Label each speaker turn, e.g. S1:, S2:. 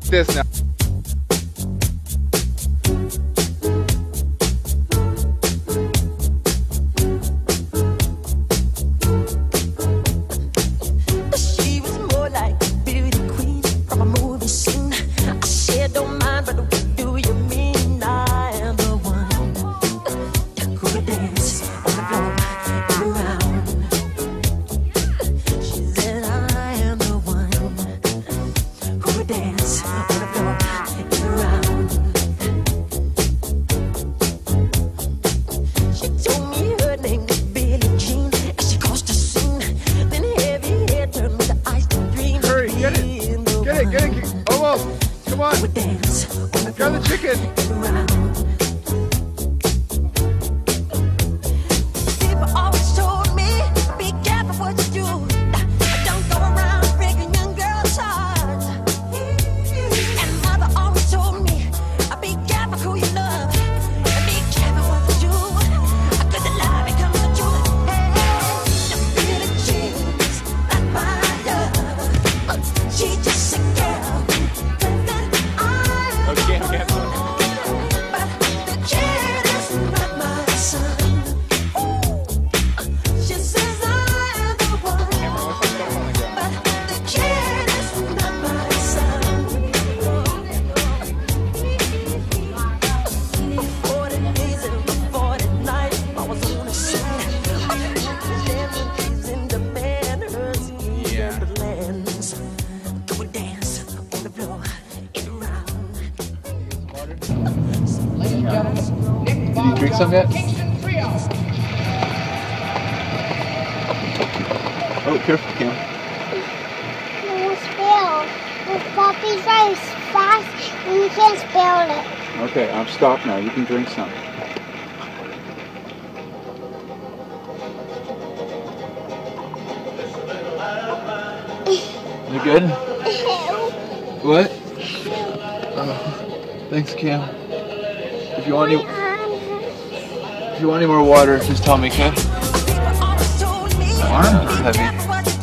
S1: this now.
S2: She was more like a beauty queen from a movie scene. I said, don't mind, but what do you mean? I am the one who could dance on the floor and around. She said, I am the one who could dance on the floor and around. She told me her name was Billie Jean, and she caused a scene. Then heavy hair turned with the ice cream.
S1: Hurry, get it. Get it. Almost. Come on.
S2: Would dance on the
S1: Grab the chicken.
S2: People always told me, be careful what you do. Don't go around breaking young girls' hearts. And mother always told me, be careful who you love. And be careful what you do. Cause the lie becomes the truth. Hey, Billie Jean's not my love. She just a girl.
S1: Okay.
S2: But the kid is not my son. She says I am the one. But the kid is not my son. For 40 days and for 40 nights, I was on the scene. In the manners, in the lands. Do a dance on the floor and around.
S3: Ladies and gentlemen, Nick
S1: Did you drink some yet?
S3: Kingston Trio.
S1: Oh, careful, Cam.
S4: No spill. The puppy's very fast and you can't spill it.
S1: Okay, I'm stopped now. You can drink some. You good? What? Thanks, Cam. If you want any more water, just tell me, okay?
S2: People always told me,
S1: Arm
S2: be
S1: heavy.
S2: careful what you